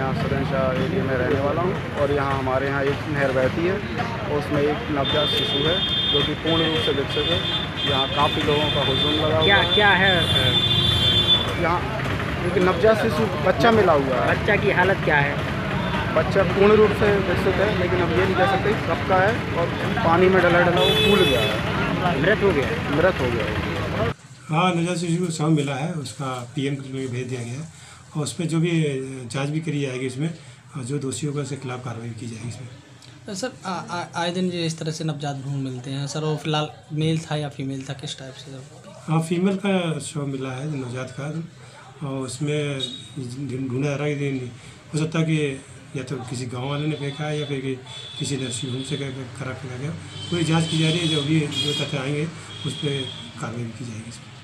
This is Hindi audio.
यहाँ सदनशाह एरिया में रहने वाला हूँ और यहाँ हमारे यहाँ एक नहर बहती है और उसमें एक नवजात शिशु है जो कि पूर्ण रूप से विकसित है। यहाँ काफ़ी लोगों का हुजूम लगा हुआ है। क्या है यहाँ एक नवजात शिशु बच्चा मिला हुआ है। बच्चा की हालत क्या है? बच्चा पूर्ण रूप से विकसित है, लेकिन अब ये नहीं कह सकते कब का है और पानी में डला वो फूल गया है, मृत हो गया है। हाँ, नवजात शिशु को शव मिला है, उसका पीएम के लिए भेज दिया गया है और उस पर जो भी जांच भी करी जाएगी इसमें, जो दोषी होगा उसके खिलाफ कार्रवाई की जाएगी इसमें। सर आए दिन जो इस तरह से नवजात भ्रूण मिलते हैं सर, वो फिलहाल मेल था या फीमेल था, किस टाइप से सर? हाँ, फीमेल का शव मिला है नवजात का और उसमें ढूंढा जा रहा है कि हो सकता है कि या तो किसी गांव वाले ने फेंका है या फिर किसी नर्सिंग होम से खराब फेंका गया। पूरी जाँच की जा रही है, जो भी जो तथ्य आएंगे उस पर कार्रवाई की जाएगी।